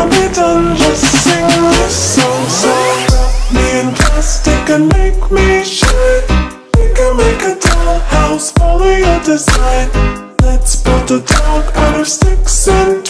I'll be done, just sing this song. So wrap me in plastic and make me shine. We can make a dollhouse, follow your design. Let's build a dog out of sticks and